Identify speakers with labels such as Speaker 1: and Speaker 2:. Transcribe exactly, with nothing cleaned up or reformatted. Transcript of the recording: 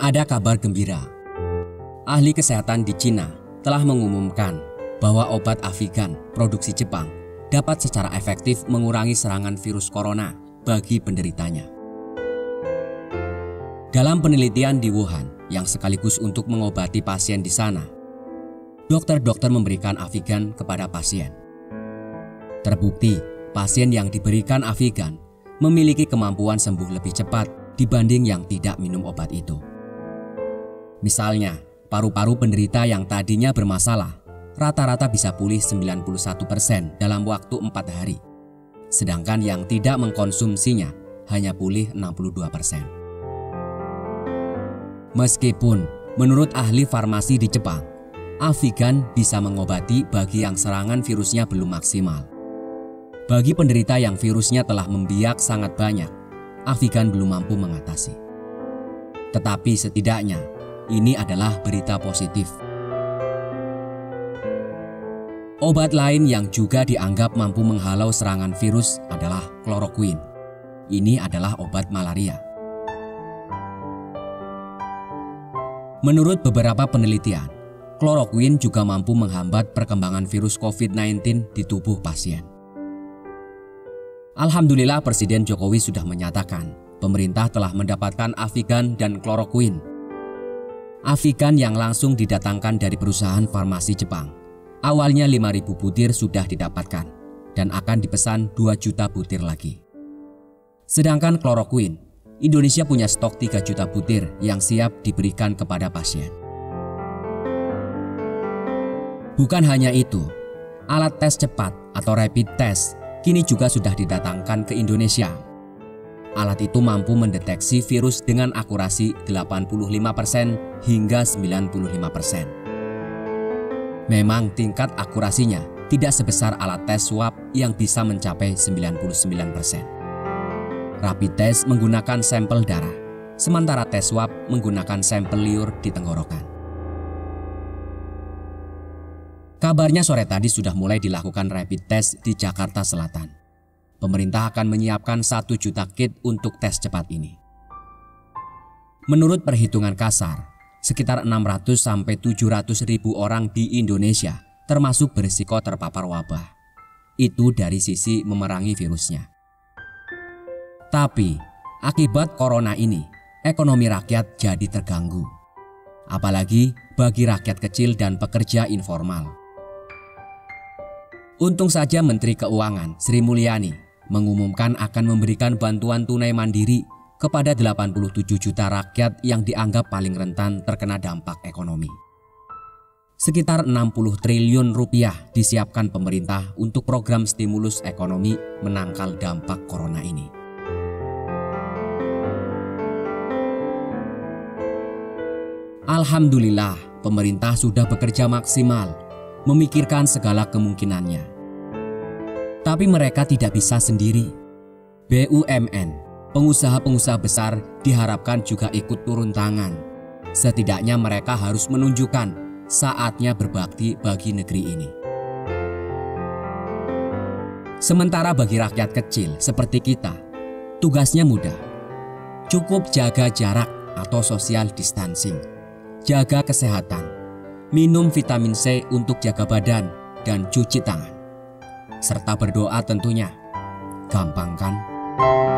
Speaker 1: Ada kabar gembira. Ahli kesehatan di Cina telah mengumumkan bahwa obat Avigan produksi Jepang dapat secara efektif mengurangi serangan virus corona bagi penderitanya. Dalam penelitian di Wuhan yang sekaligus untuk mengobati pasien di sana, dokter-dokter memberikan Avigan kepada pasien. Terbukti, pasien yang diberikan Avigan memiliki kemampuan sembuh lebih cepat dibanding yang tidak minum obat itu. Misalnya, paru-paru penderita yang tadinya bermasalah rata-rata bisa pulih sembilan puluh satu persen dalam waktu empat hari. Sedangkan yang tidak mengkonsumsinya hanya pulih enam puluh dua persen. Meskipun menurut ahli farmasi di Jepang, Avigan bisa mengobati bagi yang serangan virusnya belum maksimal. Bagi penderita yang virusnya telah membiak sangat banyak, Avigan belum mampu mengatasi. Tetapi setidaknya, ini adalah berita positif. Obat lain yang juga dianggap mampu menghalau serangan virus adalah kloroquine. Ini adalah obat malaria. Menurut beberapa penelitian, kloroquine juga mampu menghambat perkembangan virus covid sembilan belas di tubuh pasien. Alhamdulillah Presiden Jokowi sudah menyatakan pemerintah telah mendapatkan Avigan dan kloroquine. Avigan yang langsung didatangkan dari perusahaan farmasi Jepang. Awalnya lima ribu butir sudah didapatkan dan akan dipesan dua juta butir lagi. Sedangkan kloroquine, Indonesia punya stok tiga juta butir yang siap diberikan kepada pasien. Bukan hanya itu, alat tes cepat atau rapid test kini juga sudah didatangkan ke Indonesia. Alat itu mampu mendeteksi virus dengan akurasi delapan puluh lima persen hingga sembilan puluh lima persen. Memang tingkat akurasinya tidak sebesar alat tes swab yang bisa mencapai sembilan puluh sembilan persen. Rapid test menggunakan sampel darah, sementara tes swab menggunakan sampel liur di tenggorokan. Kabarnya sore tadi sudah mulai dilakukan rapid test di Jakarta Selatan. Pemerintah akan menyiapkan satu juta kit untuk tes cepat ini. Menurut perhitungan kasar, sekitar enam ratus sampai tujuh ratus ribu orang di Indonesia termasuk berisiko terpapar wabah. Itu dari sisi memerangi virusnya. Tapi, akibat corona ini, ekonomi rakyat jadi terganggu. Apalagi bagi rakyat kecil dan pekerja informal. Untung saja Menteri Keuangan Sri Mulyani mengumumkan akan memberikan bantuan tunai mandiri kepada delapan puluh tujuh juta rakyat yang dianggap paling rentan terkena dampak ekonomi. Sekitar enam puluh triliun rupiah disiapkan pemerintah untuk program stimulus ekonomi menangkal dampak corona ini. Alhamdulillah, pemerintah sudah bekerja maksimal, memikirkan segala kemungkinannya. Tapi mereka tidak bisa sendiri. B U M N, pengusaha-pengusaha besar diharapkan juga ikut turun tangan. Setidaknya mereka harus menunjukkan saatnya berbakti bagi negeri ini. Sementara bagi rakyat kecil seperti kita, tugasnya mudah. Cukup jaga jarak atau social distancing, jaga kesehatan, minum vitamin C untuk jaga badan, dan cuci tangan. Serta berdoa tentunya. Gampang kan?